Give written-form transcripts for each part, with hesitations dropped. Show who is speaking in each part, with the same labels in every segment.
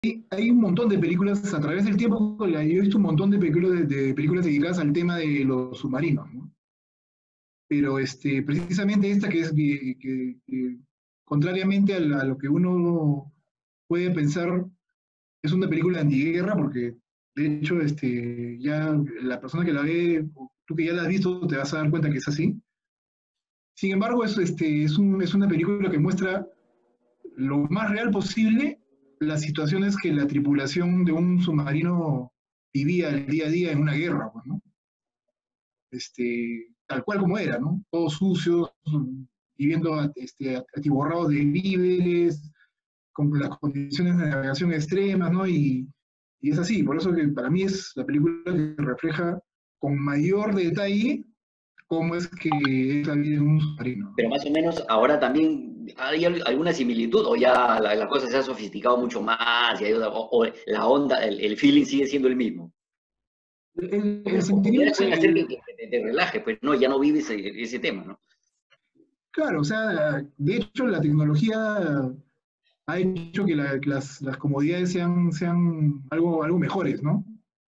Speaker 1: hay un montón de películas a través del tiempo. Yo he visto un montón de películas dedicadas al tema de los submarinos, ¿no? Pero precisamente esta que es que, contrariamente a lo que uno puede pensar, es una película antiguerra, porque de hecho ya la persona que la ve, tú que ya la has visto, te vas a dar cuenta que es así. Sin embargo, es una película que muestra lo más real posible las situaciones que la tripulación de un submarino vivía el día a día en una guerra, pues, ¿no? Tal cual como era, ¿no? Todos sucios, viviendo atiborrados de víveres, con las condiciones de navegación extremas, ¿no? Y es así, por eso que para mí es la película que refleja con mayor detalle cómo es que es la vida en un submarino, ¿no?
Speaker 2: Pero más o menos ahora también hay alguna similitud, o ya la cosa se ha sofisticado mucho más, y hay o la onda, el feeling sigue siendo el mismo. Porque
Speaker 1: El
Speaker 2: las oportunidades
Speaker 1: sentimiento,
Speaker 2: pueden hacer que te relajes, pues no, ya no vives ese tema, ¿no?
Speaker 1: claro, o sea, de hecho la tecnología ha hecho que las comodidades sean algo mejores, ¿no?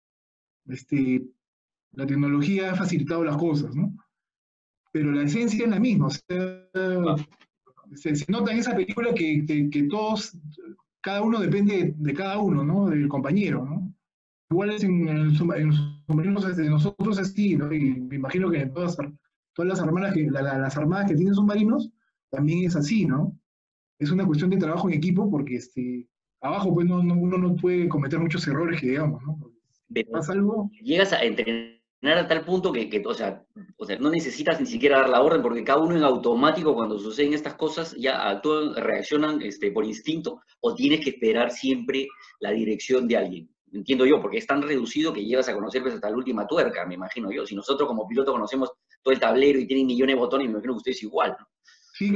Speaker 1: Este, la tecnología ha facilitado las cosas, ¿no? Pero la esencia es la misma, o sea,
Speaker 2: Ah,
Speaker 1: se nota en esa película que todos, cada uno depende de cada uno, ¿no? Del compañero, ¿no? Igual es en los submarinos de nosotros así, ¿no? Y me imagino que en todas las armadas las armadas que tienen submarinos también es así, ¿no? Es una cuestión de trabajo en equipo porque abajo pues uno no puede cometer muchos errores que digamos, ¿no? Porque si
Speaker 2: pero
Speaker 1: pasa algo,
Speaker 2: llegas a entrenar a tal punto que o sea, no necesitas ni siquiera dar la orden, porque cada uno en automático cuando suceden estas cosas ya actúan, reaccionan por instinto, o tienes que esperar siempre la dirección de alguien. Entiendo yo, porque es tan reducido que llegas a conocer pues, hasta la última tuerca, me imagino yo. Si nosotros como piloto conocemos todo el tablero y tienen millones de botones, me imagino que ustedes igual, ¿no?
Speaker 1: sí,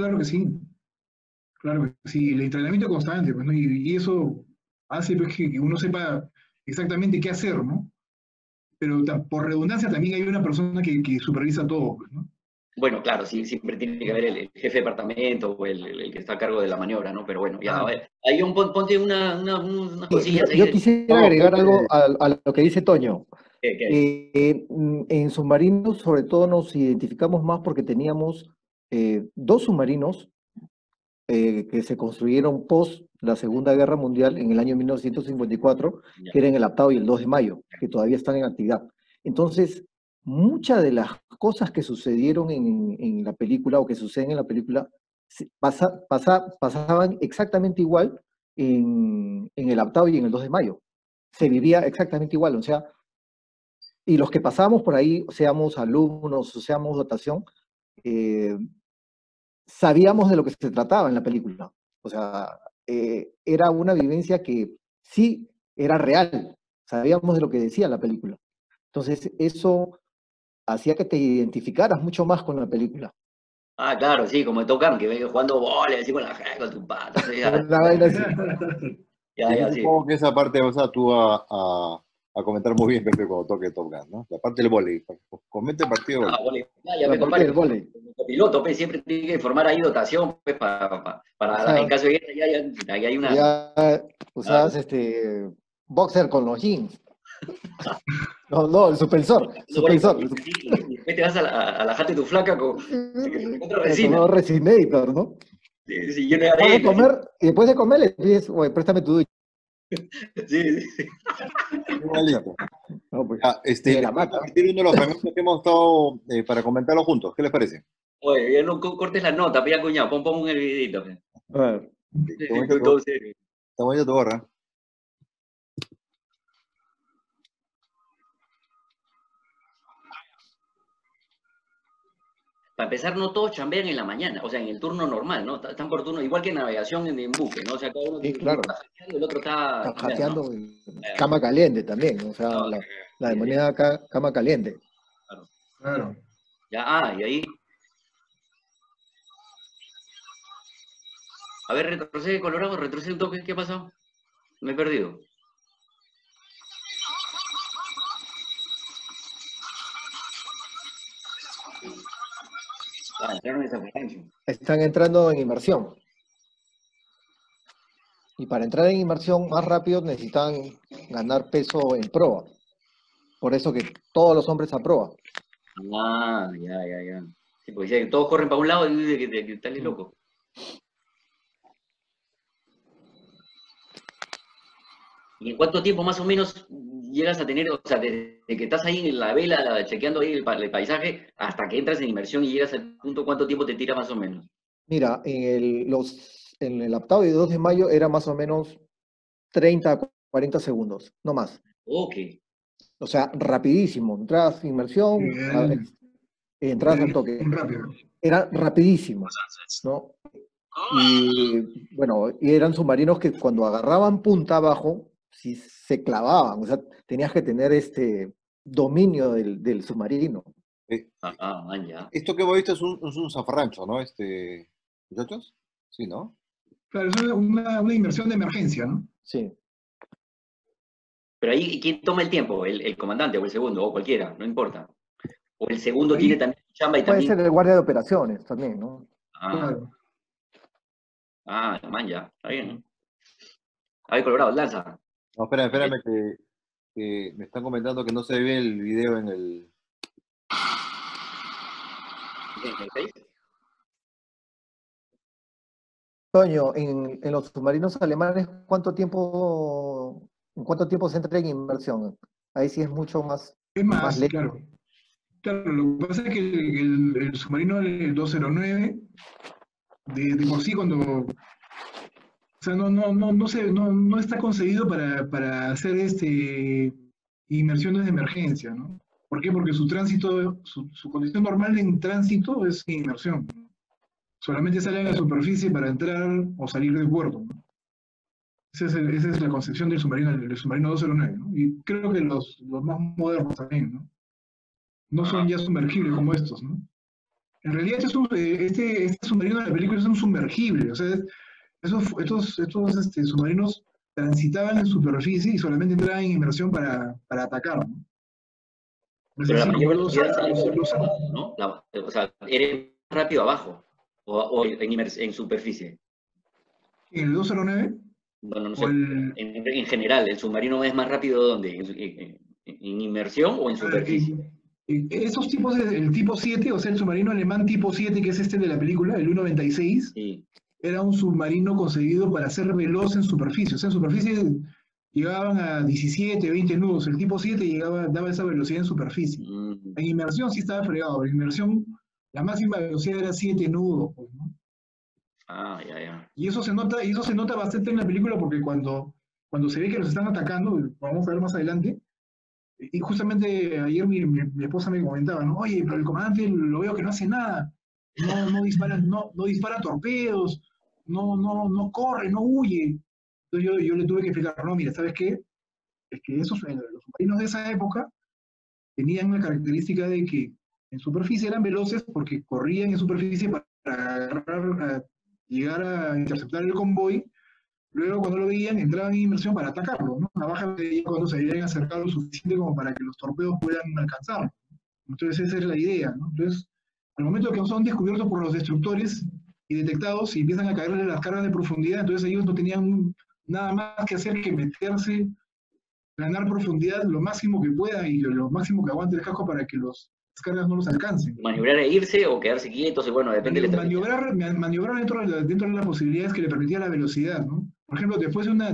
Speaker 1: claro que sí, el entrenamiento constante, pues, ¿no? Y eso hace pues, que uno sepa exactamente qué hacer, ¿no? Pero por redundancia también hay una persona que supervisa todo, pues, ¿no?
Speaker 2: Bueno, claro, sí, siempre tiene que haber el jefe de departamento o el que está a cargo de la maniobra, ¿no? Pero bueno, ya, a
Speaker 1: Claro.
Speaker 2: ver, ahí ponte unas
Speaker 3: Yo,
Speaker 2: cosillas ahí
Speaker 3: yo
Speaker 2: de...
Speaker 3: quisiera
Speaker 4: No,
Speaker 3: agregar algo
Speaker 4: Pepe,
Speaker 3: a lo que dice Toño.
Speaker 2: ¿Qué hay?
Speaker 3: En submarinos, sobre todo, nos identificamos más porque teníamos dos submarinos que se construyeron post la Segunda Guerra Mundial en el año 1954,
Speaker 2: Ya.
Speaker 3: que eran el Aptao y el 2 de Mayo, que todavía están en actividad. Entonces, muchas de las cosas que sucedieron en la película o que suceden en la película pasaban exactamente igual en el Aptao y en el 2 de Mayo. Se vivía exactamente igual, o sea, y los que pasábamos por ahí, seamos alumnos o seamos dotación, eh, sabíamos de lo que se trataba en la película. O sea, era una vivencia que sí era real, sabíamos de lo que decía la película. Entonces, eso hacía que te identificaras mucho más con la película.
Speaker 2: Ah, claro, sí, como tocan, que venga jugando bola, así con tu pata, sí, ya,
Speaker 3: Una vaina así.
Speaker 2: ya,
Speaker 4: y yo
Speaker 2: ya, sí.
Speaker 4: supongo que esa parte vas a tú a comentar muy bien, Pepe, cuando toque Top Gun, ¿no? La parte del vóley. Comente el partido de
Speaker 2: Ah,
Speaker 4: vóley.
Speaker 2: vole, ya,
Speaker 3: La
Speaker 2: me
Speaker 3: parte
Speaker 2: compadre,
Speaker 3: del vóley.
Speaker 2: como copiloto, pues, siempre tiene que formar ahí dotación, pues, en
Speaker 3: Ajá,
Speaker 2: caso de guerra, ya hay una...
Speaker 3: ya
Speaker 2: Claro.
Speaker 3: usabas boxer con los jeans. No, no, el suspensor,
Speaker 2: No vale
Speaker 3: suspensor.
Speaker 2: papita, sí, y después te vas a la jata de tu flaca con contra resina.
Speaker 3: Como Resignator, ¿no?
Speaker 2: Sí, sí, lleno
Speaker 3: Y
Speaker 2: de
Speaker 3: después de
Speaker 2: arena, sí.
Speaker 3: comer, y después de comer le pides, oye, préstame tu ducha.
Speaker 2: Sí, sí.
Speaker 4: Igualito.
Speaker 3: No, pues,
Speaker 4: Ya,
Speaker 3: ni de
Speaker 4: les
Speaker 3: la
Speaker 4: voy a
Speaker 3: mata.
Speaker 4: compartir uno de los fragmentos que hemos estado para comentarlo juntos. ¿Qué les parece?
Speaker 2: Oye, ya no cortes la nota, pues ya cuñado, pon un videito. Pues.
Speaker 3: A ver.
Speaker 4: Ok,
Speaker 2: Sí,
Speaker 4: Está
Speaker 2: sí,
Speaker 4: bonito
Speaker 2: todo serio.
Speaker 4: está bonito tu gorra.
Speaker 2: Para empezar, no todos chambean en la mañana, o sea, en el turno normal, ¿no? Están por turno, igual que en navegación en buque, ¿no? O sea, cada uno,
Speaker 3: Sí,
Speaker 2: uno
Speaker 3: claro.
Speaker 2: está hackeando, el otro está
Speaker 3: Está
Speaker 2: chambeando, ¿no?
Speaker 3: jateando en cama caliente también. O sea,
Speaker 2: No,
Speaker 3: la
Speaker 2: sí, sí,
Speaker 3: demonía cama caliente.
Speaker 2: claro.
Speaker 1: Claro.
Speaker 2: Ya, y ahí. A ver, retrocede, Colorado, retrocede un toque, ¿qué pasó? Me he perdido. Entraron en esa frecuencia.
Speaker 3: Están entrando en inmersión. Y para entrar en inmersión más rápido necesitan ganar peso en proa. Por eso que todos los hombres a proa.
Speaker 2: Ah, ya. Sí, porque decía que todos corren para un lado y dice que estás loco. ¿Y en cuánto tiempo más o menos llegas a tener, o sea, desde que estás ahí en la vela chequeando ahí el paisaje hasta que entras en inmersión y llegas al punto, cuánto tiempo te tira más o menos?
Speaker 3: Mira, en el Aptao de 2 de mayo era más o menos 30 a 40 segundos, no más.
Speaker 2: Ok.
Speaker 3: O sea, rapidísimo. Entradas inmersión, entradas al toque.
Speaker 1: Rápido.
Speaker 3: Era rapidísimo, ¿no? Y bueno, y eran submarinos que cuando agarraban punta abajo, sí se clavaban. O sea, tenías que tener dominio del submarino.
Speaker 2: Ya.
Speaker 4: Esto que hemos visto es un zafarrancho, ¿no? ¿Muchachos? Sí, ¿no?
Speaker 1: Claro, es una inversión de emergencia, ¿no?
Speaker 3: Sí.
Speaker 2: Pero ahí, ¿quién toma el tiempo? ¿El comandante o el segundo? O cualquiera, no importa. O el segundo
Speaker 1: Ahí,
Speaker 2: tiene también su chamba y
Speaker 3: Puede
Speaker 2: también...
Speaker 3: ser el guardia de operaciones también, ¿no?
Speaker 1: claro.
Speaker 2: Man, ya. Está bien. A ver, Colorado, lanza.
Speaker 4: No, espérame que me están comentando que no se ve el video en el...
Speaker 2: ¿En el Face?
Speaker 3: Toño, en los submarinos alemanes, ¿en cuánto tiempo se entra en inmersión? Ahí sí es mucho más
Speaker 1: Es más,
Speaker 3: lento.
Speaker 1: claro. Claro, lo que pasa es que el submarino el 209, de por sí, cuando. O sea, no está concebido para hacer inmersiones de emergencia, ¿no? ¿Por qué? Porque su tránsito, su condición normal en tránsito es inmersión. Solamente sale a la superficie para entrar o salir del puerto, ¿no? Esa es la concepción del submarino 209, ¿no? Y creo que los más modernos también, ¿no? No son ya sumergibles como estos, ¿no? En realidad este submarino de la película es un sumergible, o sea, estos submarinos transitaban en superficie y solamente entraban en inmersión para atacar, ¿no? Es
Speaker 2: Pero la
Speaker 1: decir, como
Speaker 2: mayor velocidad sale por abajo, ¿no? O sea, eres rápido abajo. O en superficie.
Speaker 1: en el 209
Speaker 2: No
Speaker 1: o
Speaker 2: sé. En general, ¿el submarino es más rápido dónde? ¿En inmersión o en superficie?
Speaker 1: esos tipos, el tipo 7, o sea, el submarino alemán tipo 7, que es este de la película, el U-96,
Speaker 2: Sí.
Speaker 1: era un submarino concebido para ser veloz en superficie. O sea, en superficie llegaban a 17, 20 nudos. El tipo 7 daba esa velocidad en superficie. En inmersión sí estaba fregado. En inmersión la máxima velocidad era 7 nudos, pues, ¿no?
Speaker 2: Ya.
Speaker 1: Y eso se nota bastante en la película porque cuando se ve que los están atacando, vamos a ver más adelante, y justamente ayer mi esposa me comentaba, ¿no? Oye, pero el comandante lo veo que no hace nada, no dispara torpedos, no corre, no huye. Entonces yo le tuve que explicar, no, mira, ¿sabes qué? Es que los submarinos de esa época tenían una característica de que en superficie eran veloces porque corrían en superficie para llegar a interceptar el convoy. Luego, cuando lo veían, entraban en inmersión para atacarlo, ¿no? A baja velocidad cuando se habían acercado lo suficiente como para que los torpedos puedan alcanzarlo. Entonces, esa es la idea, ¿no? Entonces, al momento que son descubiertos por los destructores y detectados y empiezan a caerle las cargas de profundidad, entonces ellos no tenían nada más que hacer que meterse, ganar profundidad lo máximo que puedan y lo máximo que aguante el casco para que las cargas no los alcancen.
Speaker 2: Maniobrar e irse o quedarse quietos, y bueno, depende de la estrategia.
Speaker 1: Maniobrar dentro de las posibilidades que le permitía la velocidad, ¿no? Por ejemplo, después de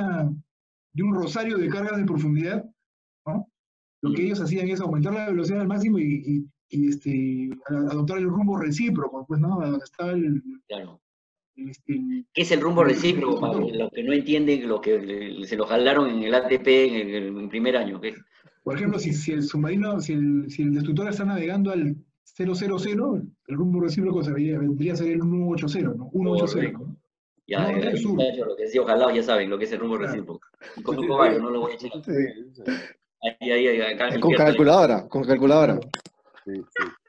Speaker 1: un rosario de cargas de profundidad, ¿no? Lo que ellos hacían es aumentar la velocidad al máximo y adoptar el rumbo recíproco, pues, ¿no? A donde estaba
Speaker 2: Claro.
Speaker 1: ¿Qué
Speaker 2: ¿Qué es el rumbo recíproco? Para los que no entienden lo que se lo jalaron en el ATP en el primer año. ¿Qué?
Speaker 1: Por ejemplo, si el submarino, si el destructor está navegando al 000, el rumbo recíproco vendría a ser el 180, ¿no? 180, ¿no?
Speaker 2: Ya,
Speaker 1: Norte, sur.
Speaker 2: muchachos, lo que decía, ojalá ya saben lo que es el rumbo
Speaker 1: Claro.
Speaker 2: recíproco. Y conozco varios, no lo voy a checar. Acá
Speaker 3: Con calculadora, con calculadora.
Speaker 4: Sí.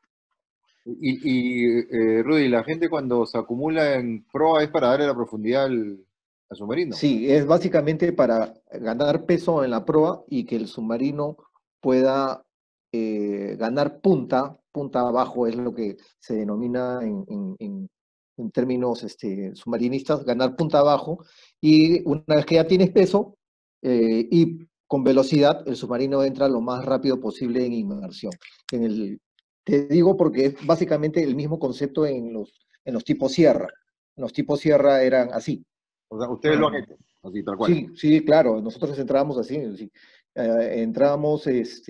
Speaker 4: Rudy, la gente cuando se acumula en proa es para darle la profundidad al submarino.
Speaker 3: Sí, es básicamente para ganar peso en la proa y que el submarino pueda ganar punta abajo, es lo que se denomina en términos submarinistas, ganar punta abajo, y una vez que ya tienes peso y con velocidad, el submarino entra lo más rápido posible en inmersión. Te digo porque es básicamente el mismo concepto en los tipos Sierra. Los tipos Sierra eran así.
Speaker 4: O sea, ustedes lo han hecho, así, tal cual.
Speaker 3: Sí, sí, claro, nosotros entrábamos así, sí. Entrábamos,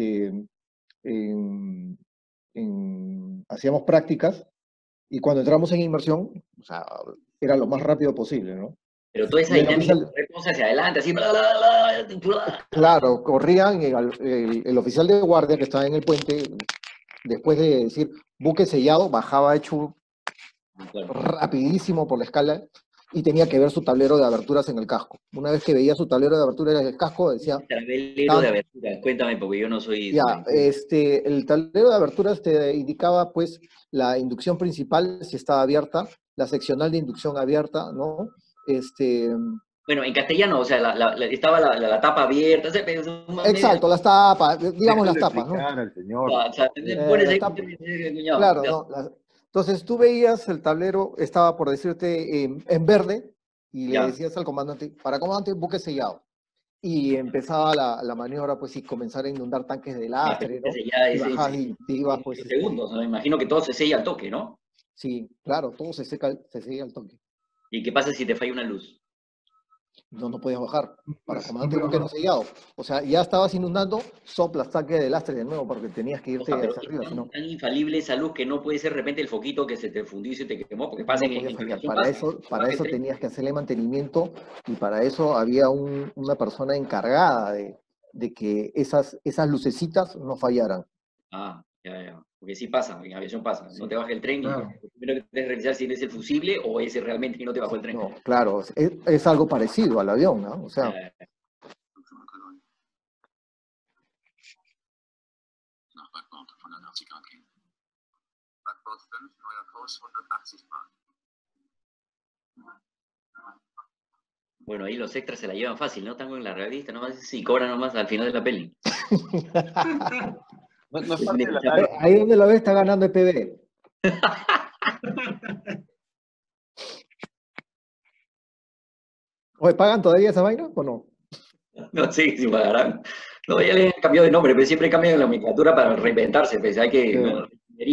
Speaker 3: hacíamos prácticas, y cuando entramos en inmersión, o sea, era lo más rápido posible, ¿no?
Speaker 2: Pero toda esa
Speaker 3: Y el
Speaker 2: dinámica
Speaker 3: oficial-
Speaker 2: de correr cosas hacia adelante, así, bla, bla, bla, bla.
Speaker 3: Claro, corrían, el oficial de guardia que estaba en el puente, después de decir buque sellado, bajaba hecho
Speaker 2: Claro.
Speaker 3: rapidísimo por la escala y tenía que ver su tablero de aberturas en el casco. Una vez que veía su tablero de aberturas en el casco, decía,
Speaker 2: Tablero de abertura, cuéntame, porque yo no soy...
Speaker 3: ya, el tablero de aberturas te indicaba, pues, la inducción principal, si estaba abierta, la seccional de inducción abierta, ¿no?
Speaker 2: Bueno, en castellano, o sea, estaba la tapa abierta.
Speaker 3: Exacto, las tapas, digamos las
Speaker 4: Déjale
Speaker 3: tapas, ¿no?
Speaker 4: explicar al señor.
Speaker 2: O sea, pones ahí,
Speaker 3: Claro, ¿no? Entonces tú veías el tablero, estaba por decirte en verde, y le
Speaker 2: Ya.
Speaker 3: decías al comandante, para comandante, buque sellado. Y empezaba la maniobra, pues, y comenzar a inundar tanques de lastre, ¿no?
Speaker 2: Ya
Speaker 3: Y
Speaker 2: es
Speaker 3: bajabas y te ibas, pues,
Speaker 2: segundos, ¿no? Me imagino que todo se sella al toque, ¿no?
Speaker 3: sí, claro, todo se sella al toque.
Speaker 2: ¿Y qué pasa si te falla una luz?
Speaker 3: No podías bajar. Para
Speaker 1: Pues,
Speaker 3: comandante,
Speaker 1: no
Speaker 3: buque
Speaker 1: puedo
Speaker 3: no sellado. O sea, ya estabas inundando, soplas tanque de lastre de nuevo, porque tenías que
Speaker 2: O
Speaker 3: irte
Speaker 2: sea, pero
Speaker 3: hacia
Speaker 2: es
Speaker 3: arriba, si no,
Speaker 2: tan infalible esa luz que no puede ser de repente el foquito que se te fundió y se te quemó, porque
Speaker 3: no
Speaker 2: pasa
Speaker 3: podía
Speaker 2: en
Speaker 3: fallar.
Speaker 2: aviación
Speaker 3: Para
Speaker 2: pasa
Speaker 3: eso
Speaker 2: en tren.
Speaker 3: tenías que hacerle mantenimiento, y para eso había una persona encargada de que esas lucecitas no fallaran.
Speaker 2: Ah, ya. Porque sí pasa, en aviación pasa. No
Speaker 3: Sí.
Speaker 2: te baja el tren y
Speaker 1: Claro.
Speaker 2: lo primero que tienes que revisar si es el fusible o ese realmente que no te bajó el tren.
Speaker 3: No, claro, es algo parecido al avión, ¿no? O sea,
Speaker 2: Bueno, ahí los extras se la llevan fácil, ¿no? Están con la revista, nomás si cobran nomás al final de la peli.
Speaker 4: No es parte de la
Speaker 3: ahí donde la ves está ganando el PB. Oye, ¿pagan todavía esa vaina o no?
Speaker 2: No sé si pagarán. No, ya le han cambiado de nombre, pero siempre cambian la nomenclatura para reinventarse, pues hay que...
Speaker 3: Sí.
Speaker 2: No,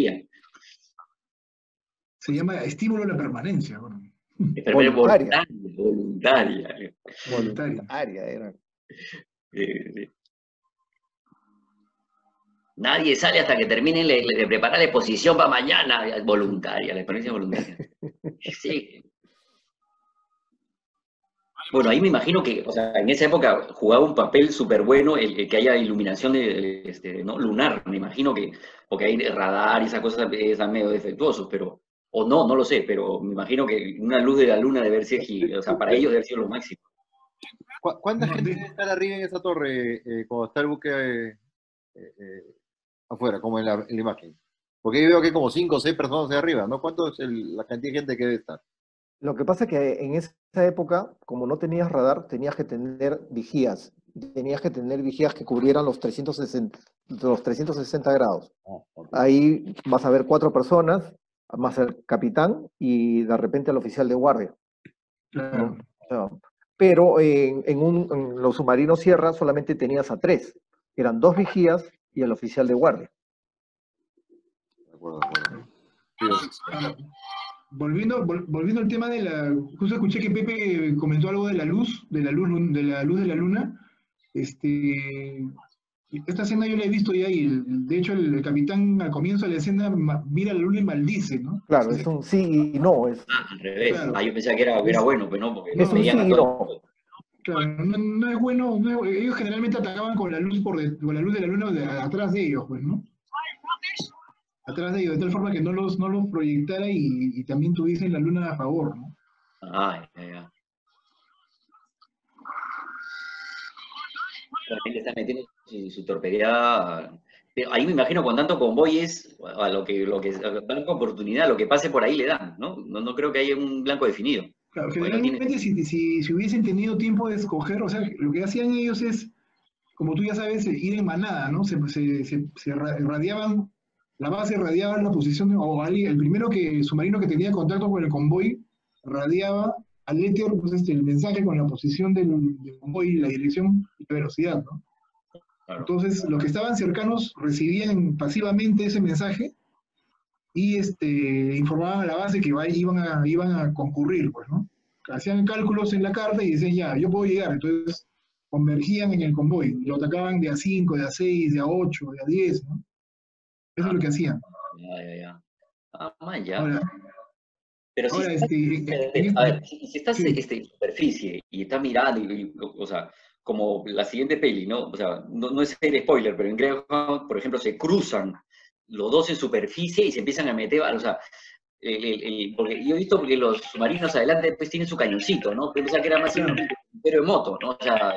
Speaker 1: Se llama estímulo a la permanencia. Bueno,
Speaker 3: Voluntaria.
Speaker 2: Voluntaria.
Speaker 3: Voluntaria era.
Speaker 2: Sí. Nadie sale hasta que terminen de preparar la exposición para mañana. Voluntaria, la experiencia voluntaria. Sí. Bueno, ahí me imagino que, o sea, en esa época jugaba un papel súper bueno el que haya iluminación ¿no? lunar. Me imagino que, porque hay radar y esas cosas están medio defectuosos, pero, o no lo sé, pero me imagino que una luz de la luna debe ser, o sea, para ellos debe ser lo máximo.
Speaker 4: ¿Cuánta gente debe estar arriba en esa torre cuando está el buque afuera, como en la imagen? Porque yo veo que hay como 5 o 6 personas ahí arriba, ¿no? ¿Cuánto es la cantidad de gente que debe estar?
Speaker 3: Lo que pasa es que en esa época, como no tenías radar, tenías que tener vigías. Tenías que tener vigías que cubrieran los 360 grados.
Speaker 4: Okay.
Speaker 3: Ahí vas a ver 4 personas, más el capitán y de repente el oficial de guardia.
Speaker 1: claro.
Speaker 3: O sea, pero en los submarinos Sierra solamente tenías a 3. Eran 2 vigías y el oficial de guardia.
Speaker 4: De acuerdo. Sí,
Speaker 1: Volviendo al tema de la... Justo escuché que Pepe comentó algo de la luz, de la luz de la luna. Esta escena yo la he visto ya y de hecho el capitán al comienzo de la escena mira la luna y maldice, ¿no?
Speaker 3: Claro, es un sí y no. Al
Speaker 2: revés.
Speaker 1: Claro.
Speaker 2: Yo pensaba que era bueno, pero no, porque
Speaker 3: es un sí y no.
Speaker 1: Claro, no es bueno, ellos generalmente atacaban con la luz con la luz de la luna atrás de ellos, pues, ¿no? Atrás de ellos, de tal forma que no los proyectara y también tuviesen la luna a favor, ¿no?
Speaker 2: Ya. Realmente está metiendo su torpedeada. Ahí me imagino con tanto convoy es a lo que dan oportunidad, lo que pase por ahí le dan, ¿no? No creo que haya un blanco definido.
Speaker 1: Claro, generalmente si hubiesen tenido tiempo de escoger, o sea, lo que hacían ellos es, como tú ya sabes, ir en manada, ¿no? Se radiaban la base radiaba la posición, el primero submarino que tenía contacto con el convoy radiaba al éter pues, el mensaje con la posición del convoy, la dirección y la velocidad, ¿no?
Speaker 2: Claro.
Speaker 1: Entonces, los que estaban cercanos recibían pasivamente ese mensaje y informaban a la base que iban a concurrir, pues, ¿no? Hacían cálculos en la carta y decían, ya, yo puedo llegar. Entonces, convergían en el convoy, lo atacaban de a 5, de a 6, de a 8, de a 10, ¿no? Eso es lo que hacían.
Speaker 2: Ya. Ah, man, ya.
Speaker 1: Ahora,
Speaker 2: Pero si
Speaker 1: ahora
Speaker 2: estás, a ver, si estás
Speaker 1: sí,
Speaker 2: en superficie y estás mirando, o sea, como la siguiente peli, ¿no? O sea, no es ser spoiler, pero en Greyhound, por ejemplo, se cruzan los dos en superficie y se empiezan a meter, o sea, porque yo he visto porque los submarinos adelante pues tienen su cañoncito, ¿no? Pensaba que era más
Speaker 1: claro.
Speaker 2: simplemente un pero de moto, ¿no? O sea,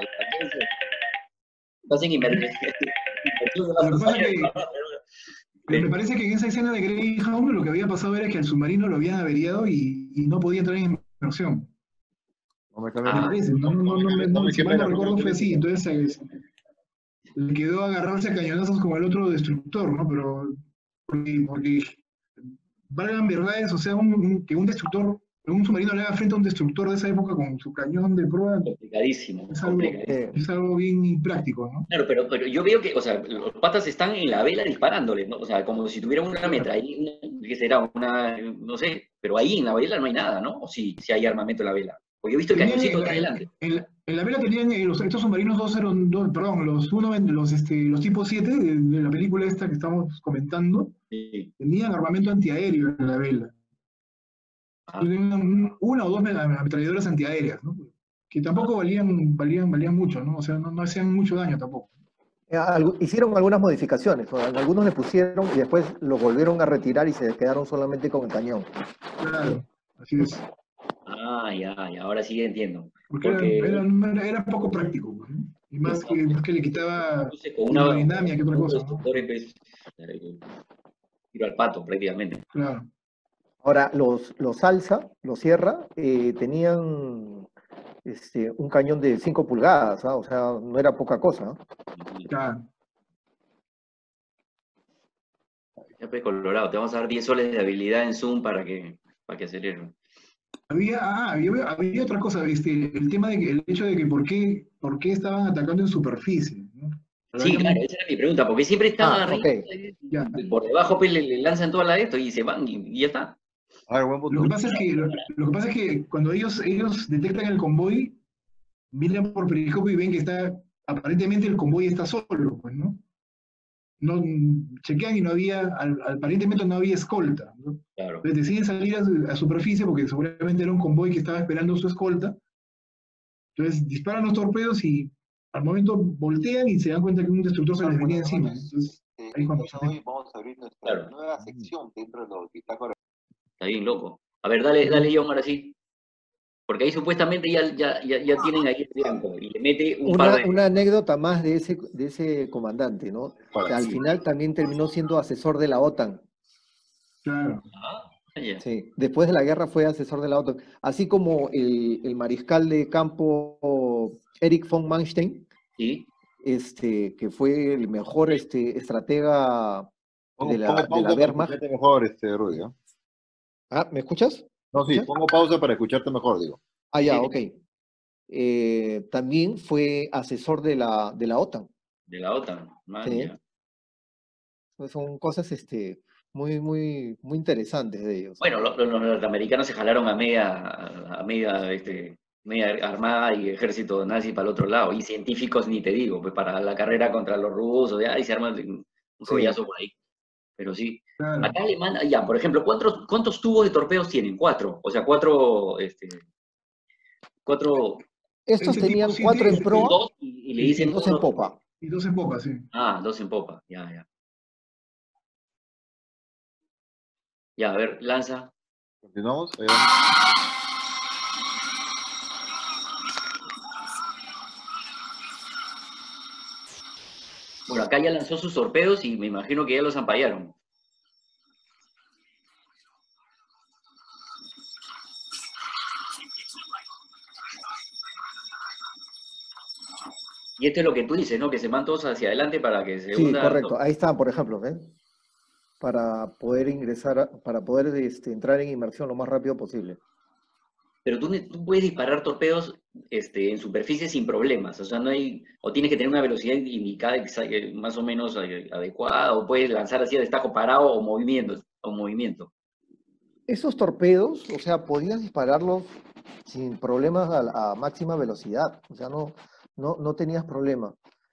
Speaker 2: hacen inversión.
Speaker 1: Lo que pasa que me parece que en esa escena de Greyhound lo que había pasado era que el submarino lo habían averiado y no podía entrar en inmersión.
Speaker 4: No me
Speaker 1: Me
Speaker 4: cambia
Speaker 1: parece, si mal no recuerdo fue así, entonces le quedó agarrarse a cañonazos como el otro destructor, ¿no? Pero porque valgan verdades, o sea, que un submarino le haga frente a un destructor de esa época con su cañón de proa,
Speaker 2: Complicadísimo,
Speaker 1: es algo,
Speaker 2: complicadísimo.
Speaker 1: es algo bien impráctico, ¿no?
Speaker 2: Claro, pero yo veo que, o sea, los patas están en la vela disparándole, ¿no? O sea, como si tuvieran una metralla, ¿qué será? No sé, pero ahí en la vela no hay nada, ¿no? O sí, hay armamento en la vela. Pues yo he visto el
Speaker 1: Tenían
Speaker 2: cañoncito acá adelante.
Speaker 1: en la vela tenían estos submarinos 202, perdón, los tipo 7 de la película esta que estamos comentando,
Speaker 2: Sí.
Speaker 1: tenían armamento antiaéreo en la vela. Tenían una o dos ametralladoras antiaéreas, ¿no? Que tampoco valían mucho, ¿no? O sea, no hacían mucho daño tampoco.
Speaker 3: Hicieron algunas modificaciones, o algunos le pusieron y después lo volvieron a retirar y se quedaron solamente con el cañón.
Speaker 1: Claro, así es.
Speaker 2: Ya, ahora sí entiendo.
Speaker 1: Porque era poco práctico, pues, ¿no? Y más que le quitaba
Speaker 2: Con
Speaker 1: aerodinámica que otra cosa, ¿no?
Speaker 2: destructores, tiro al pato prácticamente.
Speaker 1: Claro.
Speaker 3: Ahora, los Alza, los Sierra, tenían un cañón de 5 pulgadas, ¿ah? O sea, no era poca cosa, ¿no?
Speaker 1: Claro.
Speaker 2: Ya pues, Colorado, te vamos a dar 10 soles de habilidad en Zoom para que aceleren.
Speaker 1: Había otra cosa, el tema el hecho de que por qué estaban atacando en superficie, ¿no?
Speaker 2: Sí, claro, esa era mi pregunta, porque siempre están arriba,
Speaker 3: okay.
Speaker 2: Y por debajo pues, le lanzan toda la esto y se van y ya está.
Speaker 4: A ver, buen punto.
Speaker 1: Lo que pasa es que cuando ellos detectan el convoy, miran por periscopio y ven que aparentemente el convoy está solo, pues, ¿no? No chequean y aparentemente no había escolta, ¿no?
Speaker 2: Claro.
Speaker 1: Entonces deciden salir a superficie porque seguramente era un convoy que estaba esperando su escolta. Entonces disparan los torpedos y al momento voltean y se dan cuenta que un destructor se les venía encima. Entonces, ahí cuando
Speaker 5: hoy vamos a abrir nuestra nueva sección dentro de los bitácoras.
Speaker 2: Está bien loco. A ver, dale, John, ahora sí. Porque ahí supuestamente ya tienen ahí el tiempo y le mete
Speaker 3: una anécdota más de ese comandante, ¿no? Que al final también terminó siendo asesor de la OTAN.
Speaker 1: Claro.
Speaker 3: Sí, después de la guerra fue asesor de la OTAN. Así como el mariscal de campo Erich von Manstein,
Speaker 2: ¿sí?
Speaker 3: Que fue el mejor estratega de la Wehrmacht.
Speaker 4: Mejor, Rudy, ¿no?
Speaker 3: Ah, ¿me escuchas?
Speaker 4: No, sí, pongo pausa para escucharte mejor, digo.
Speaker 3: Ah, ya, ok. También fue asesor de la OTAN.
Speaker 2: De la OTAN,
Speaker 3: sí. Son cosas muy, muy, muy interesantes de ellos.
Speaker 2: Bueno, los norteamericanos se jalaron a media armada y ejército nazi para el otro lado, y científicos ni te digo, pues para la carrera contra los rusos, y se arma un rollazo por ahí. Pero sí. Claro. Acá Alemania, ya, por ejemplo, ¿cuántos tubos de torpedos tienen? 4. O sea, 4.
Speaker 3: Estos tenían 4 en proa
Speaker 2: y le dicen
Speaker 3: 2 en popa.
Speaker 1: Y 2 en popa, sí.
Speaker 2: 2 en popa, ya. Ya, a ver, lanza.
Speaker 4: Continuamos.
Speaker 2: Bueno, acá ya lanzó sus torpedos y me imagino que ya los ampallaron. Y esto es lo que tú dices, ¿no? Que se van todos hacia adelante para que se
Speaker 3: hunda. Sí, correcto. Ahí están, por ejemplo, ¿ven? para poder ingresar, para poder entrar en inmersión lo más rápido posible.
Speaker 2: Pero tú puedes disparar torpedos en superficie sin problemas, o sea, no hay, o tienes que tener una velocidad indicada más o menos adecuada, o puedes lanzar así a destajo parado o movimiento.
Speaker 3: Esos torpedos, o sea, podías dispararlos sin problemas a máxima velocidad, o sea, no tenías problema.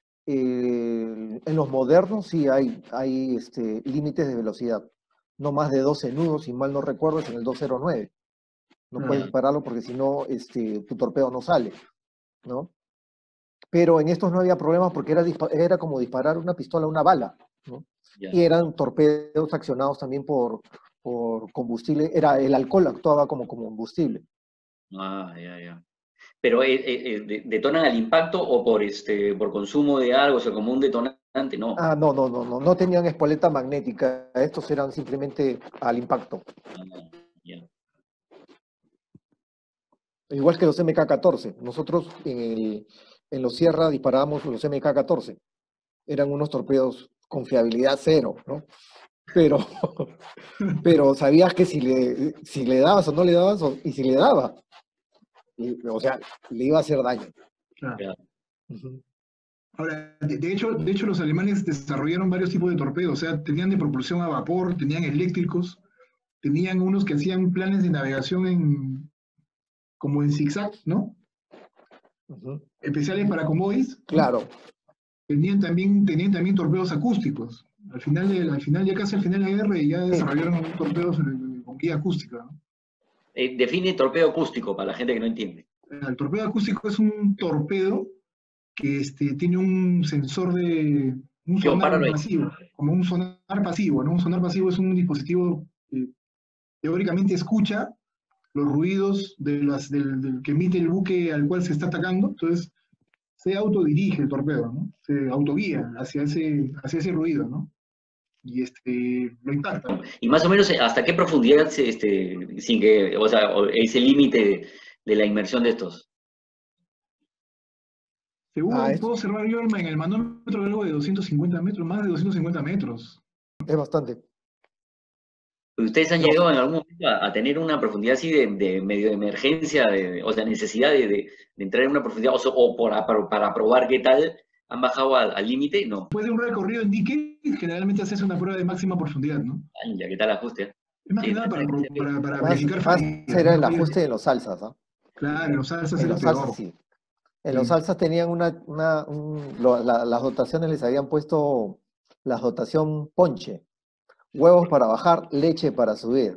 Speaker 3: En los modernos sí hay límites de velocidad, no más de 12 nudos, si mal no recuerdo, es en el 209. No puedes dispararlo porque si no, tu torpedo no sale, ¿no? Pero en estos no había problemas porque era como disparar una pistola a una bala, ¿no? Y eran torpedos accionados también por combustible, el alcohol actuaba como combustible.
Speaker 2: Ya. Pero ¿detonan al impacto o por consumo de algo, o sea, como un detonante? No.
Speaker 3: No tenían espoleta magnética, estos eran simplemente al impacto.
Speaker 2: Ya.
Speaker 3: Igual que los MK-14, nosotros en los Sierra disparábamos los MK-14, eran unos torpedos con fiabilidad cero, ¿no? Pero sabías que si le dabas o no le dabas, y si le daba, o sea, le iba a hacer daño.
Speaker 1: Claro. Ahora, de hecho, los alemanes desarrollaron varios tipos de torpedos, o sea, tenían de propulsión a vapor, tenían eléctricos, tenían unos que hacían planes de navegación como en zigzag, ¿no? Especiales para convoys.
Speaker 3: Claro.
Speaker 1: Tenían también torpedos acústicos. Al final, ya casi al final de la guerra, ya desarrollaron torpedos con guía acústica, ¿no?
Speaker 2: Define torpedo acústico para la gente que no entiende.
Speaker 1: El torpedo acústico es un torpedo que tiene un sensor de un sonar pasivo, como un sonar pasivo, ¿no? Un sonar pasivo es un dispositivo que teóricamente escucha los ruidos del que emite el buque al cual se está atacando, entonces se autodirige el torpedo, ¿no? Se autoguía hacia ese ruido, ¿no? Y lo impacta.
Speaker 2: Y más o menos, ¿hasta qué profundidad sin que, o sea, ese límite de la inmersión de estos?
Speaker 1: Según puedo observar yo en el manómetro algo de 250 metros, más de 250 metros.
Speaker 3: Es bastante.
Speaker 2: ¿Ustedes han llegado en algún momento a tener una profundidad así de medio de emergencia, o sea, necesidad de entrar en una profundidad, o para probar qué tal, han bajado al límite? No.
Speaker 1: Después de un recorrido en dique, generalmente haces una prueba de máxima profundidad, ¿no?
Speaker 2: Ya, ¿qué tal el ajuste?
Speaker 1: Es más que nada para verificar.
Speaker 3: Era el ajuste de los salsas, ¿no?
Speaker 1: Claro, en los salsas
Speaker 3: en los salsas, sí. En los salsas tenían las dotaciones les habían puesto la dotación ponche. Huevos para bajar, leche para subir.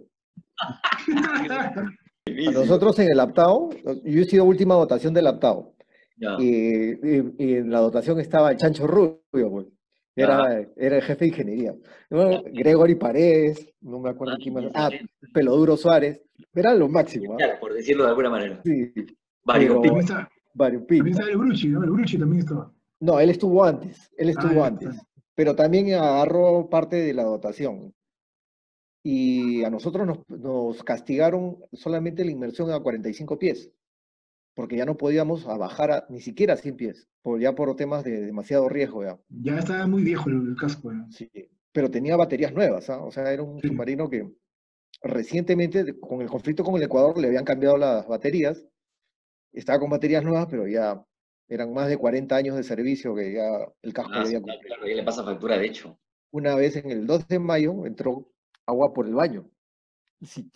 Speaker 3: A nosotros en el Aptao, yo he sido última dotación del Aptao. Y en la dotación estaba el Chancho Rubio, pues. Era el jefe de ingeniería. ¿No? Gregory Paredes, no me acuerdo quién más. Peloduro Suárez. Era lo máximo.
Speaker 2: Claro, por decirlo de alguna manera.
Speaker 3: Sí.
Speaker 1: También estaba el Grucci, ¿no? El Grucci también estaba.
Speaker 3: No, él estuvo antes. Pero también agarró parte de la dotación. Y a nosotros nos castigaron solamente la inmersión a 45 pies, porque ya no podíamos bajar ni siquiera a 100 pies, por temas de demasiado riesgo.
Speaker 1: Ya estaba muy viejo el casco.
Speaker 3: Sí, pero tenía baterías nuevas, o sea, era un submarino que recientemente, con el conflicto con el Ecuador, le habían cambiado las baterías, estaba con baterías nuevas, pero ya eran más de 40 años de servicio que ya el casco le había cumplido.
Speaker 2: Claro, ya le pasa factura, de hecho.
Speaker 3: Una vez en el 2 de mayo entró agua por el baño. Sí.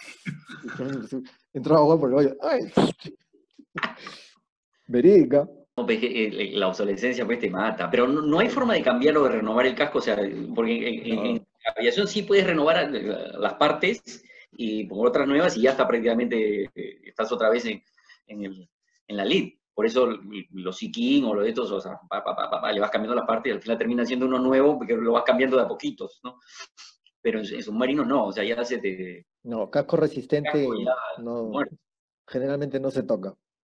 Speaker 3: Entró agua por el baño. ¡Ay! Verídica.
Speaker 2: No, pues, la obsolescencia pues te mata, pero no hay forma de cambiar o de renovar el casco, o sea, porque en aviación sí puedes renovar las partes y poner otras nuevas y ya está prácticamente, estás otra vez en la lead. Por eso los Sikin o los de estos, o sea, le vas cambiando las partes y al final termina siendo uno nuevo porque lo vas cambiando de a poquitos, ¿no? Pero en submarinos no, o sea, ya se te...
Speaker 3: No, casco resistente generalmente no se toca.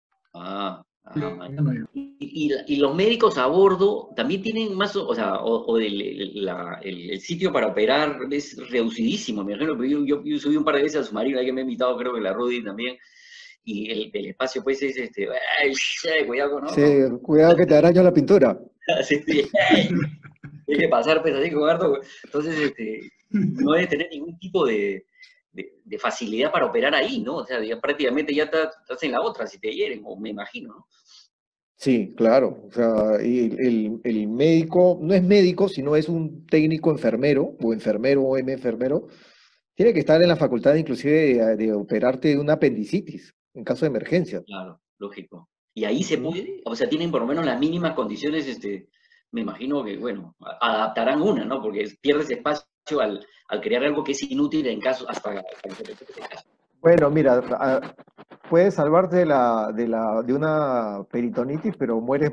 Speaker 2: Y los médicos a bordo también tienen más, o sea, el sitio para operar es reducidísimo. Me imagino, yo subí un par de veces al submarino, ahí que me ha invitado, creo que la Rudy también, y el espacio pues es cuidado, ¿no?
Speaker 3: Sí, cuidado que te araña la pintura.
Speaker 2: Sí. Hay que pasar pues así con harto. Entonces, no debe tener ningún tipo de facilidad para operar ahí, ¿no? O sea, ya prácticamente ya estás en la otra si te hieren, o me imagino, ¿no?
Speaker 3: Sí, claro. O sea, y el médico no es médico, sino es un técnico enfermero, o enfermero o enfermero, tiene que estar en la facultad inclusive de operarte de una apendicitis en caso de emergencia.
Speaker 2: Claro, lógico. Y ahí se
Speaker 3: Ujú.
Speaker 2: puede, o sea, tienen por lo menos las mínimas condiciones, me imagino que, bueno, adaptarán una, ¿no? Porque pierdes espacio al crear algo que es inútil en caso, hasta que se presente ese caso.
Speaker 3: Bueno, mira, puedes salvarte de una peritonitis, pero mueres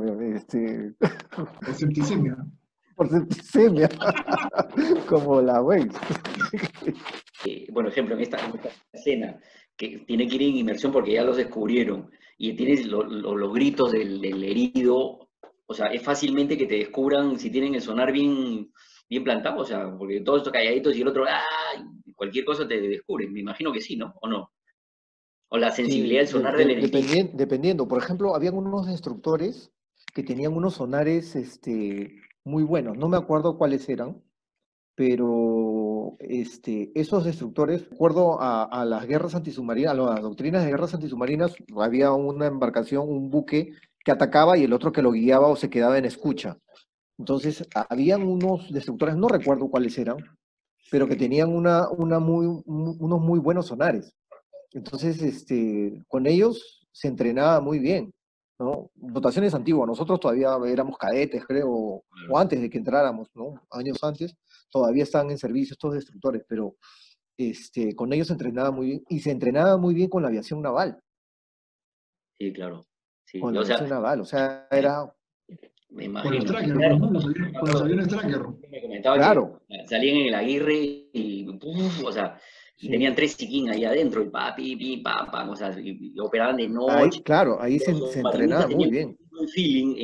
Speaker 1: O septicemia.
Speaker 3: por septicemia, como la Waze.
Speaker 2: Bueno, ejemplo, en esta escena, que tiene que ir en inmersión porque ya los descubrieron, y tienes los gritos del herido, o sea, es fácilmente que te descubran si tienen el sonar bien plantado, o sea, porque todos estos calladitos y el otro, ¡ah! Cualquier cosa te descubren, me imagino que sí, ¿no? ¿O no? O la sensibilidad
Speaker 3: Sí,
Speaker 2: del sonar del enemigo.
Speaker 3: dependiendo. Por ejemplo, habían unos destructores que tenían unos sonares muy buenos. No me acuerdo cuáles eran, pero esos destructores, de acuerdo a las guerras antisubmarinas, a las doctrinas de guerras antisubmarinas, había una embarcación, un buque que atacaba y el otro que lo guiaba o se quedaba en escucha. Entonces, habían unos destructores, no recuerdo cuáles eran, pero que tenían unos muy buenos sonares. Entonces, con ellos se entrenaba muy bien, ¿no? Dotaciones antiguas, nosotros todavía éramos cadetes, creo, o antes de que entráramos, ¿no? Años antes, todavía estaban en servicio estos destructores, pero con ellos se entrenaba muy bien, y se entrenaba muy bien
Speaker 2: Sí, claro. Sí,
Speaker 3: con la
Speaker 2: o sea,
Speaker 3: aviación naval, o sea, era,
Speaker 2: me
Speaker 1: Con los
Speaker 2: imagino. Y
Speaker 1: trackers,
Speaker 2: claro,
Speaker 1: pues, ¿no?
Speaker 2: me
Speaker 1: Con los
Speaker 2: acuerdo
Speaker 1: aviones tracker.
Speaker 2: que me comentaba que
Speaker 3: claro,
Speaker 2: salían en el Aguirre y, o sea, y
Speaker 3: sí.
Speaker 2: tenían 3 Siquín ahí adentro, y pa, o sea, y operaban de
Speaker 3: Ahí,
Speaker 2: noche.
Speaker 3: claro, ahí
Speaker 2: Los
Speaker 3: se
Speaker 2: submarinistas
Speaker 3: entrenaba muy
Speaker 2: tenían
Speaker 3: bien.
Speaker 2: un feeling,